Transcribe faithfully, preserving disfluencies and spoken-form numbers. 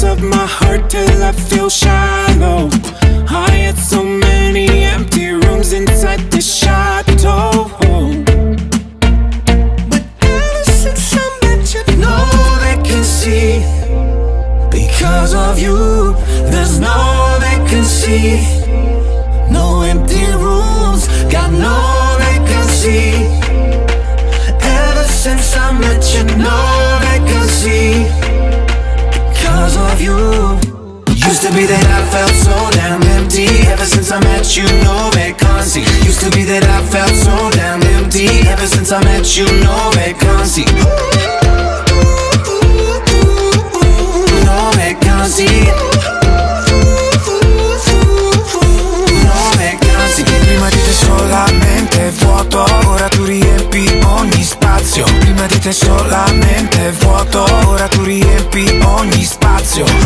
of my heart till I feel shallow. I had so many empty rooms inside this chateau. But ever since I met you, no vacancy. Because of you, there's no vacancy. No empty rooms, got no vacancy. Ever since I met you, no vacancy. Because of you. Used to be that I felt so damn empty. Ever since I met you, no vacancy. Used to be that I felt so damn empty. Ever since I met you, no vacancy. No vacancy. Prima di te solamente vuoto, ora tu riempi ogni spazio. Prima di te solamente vuoto, ora tu riempi ogni spazio.